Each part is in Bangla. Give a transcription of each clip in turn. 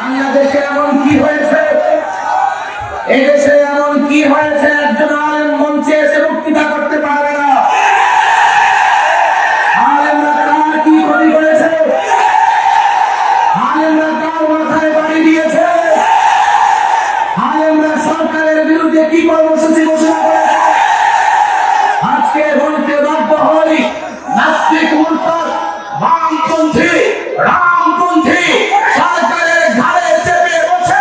বাংলাদেশে এমন কি হয়েছে, এদেশে এমন কি হয়েছে একজন আলেম মঞ্চে এসে বক্তৃতা করতে পারবে না? আলেমরা কার কি ক্ষতি করেছে? আলেমরা কার মাথায় বাড়ি দিয়েছে? আলেমরা সরকারের বিরুদ্ধে কি কর্মসূচি ঘোষণা করেছে? আজকে বলতে বাধ্য হই, নাস্তিক মুরতাদ বামপন্থী রামপন্থী সরকারের ঘাড়ে চেপে বসে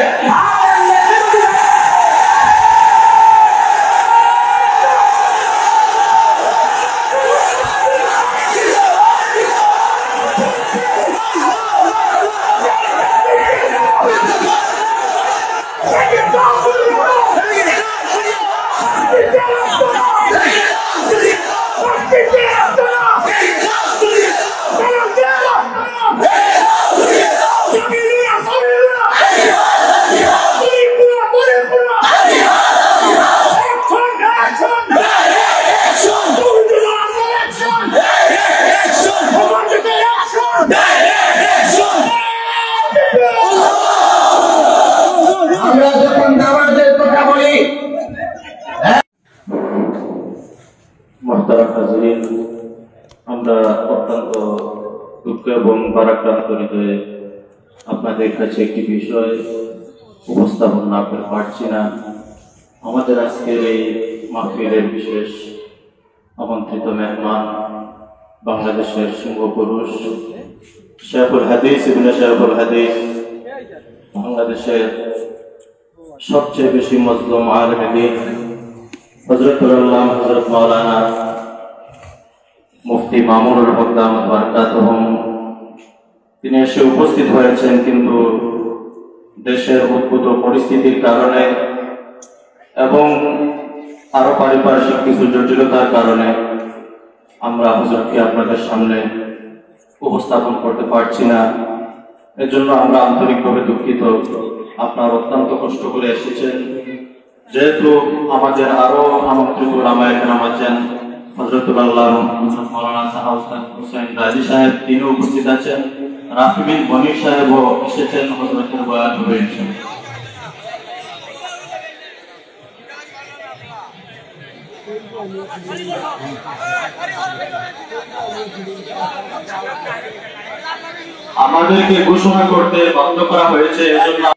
আমরা যখন দাওয়াতের কথা বলি। মোহতারাম হাজিরিন, আমরা অত্যন্ত দুঃখ এবং ভারাক্রান্ত হৃদয়ে আপনাদের কাছে একটি বিষয় উপস্থাপন না করতে পারছি না। আমাদের আজকের এই মাহফিলের বিশেষ আমন্ত্রিত মেহমান বাংলাদেশের সিংহপুরুষ শেখুল হাদিস ইবনে শেখুল হাদিস, বাংলাদেশের সবচেয়ে বেশি মজলুম আলেম দ্বীন হযরতুল আল্লামা হযরত মাওলানা মুফতি মামুনুল হক দামাত বারাকাতুহুম, তিনি এসে উপস্থিত হয়েছেন, কিন্তু দেশের উদ্ভূত পরিস্থিতির কারণে এবং আরো পারিপার্শ্বিক কিছু জটিলতার কারণে আমরা হুজুরকে আপনাদের সামনে উপস্থাপন করতে পারছি না। এর জন্য আমরা আন্তরিকভাবে দুঃখিত। আপনার অত্যন্ত কষ্ট করে এসেছেন, যেহেতু আমাদের আরো আমন্ত্রিত উলামায়ে কেরাম আছেন, হযরতুল আল্লামা মাওলানা সাহাউদ্দিন হুসাইন রাজি সাহেব তিনি উপস্থিত আছেন, রাফি বিন বনি সাহেবও এসেছেন, হযরতের বয়ান হবে ইনশাআল্লাহ। আমাদেরকে ঘোষণা করতে বাধ্য করা হয়েছে, এজন্য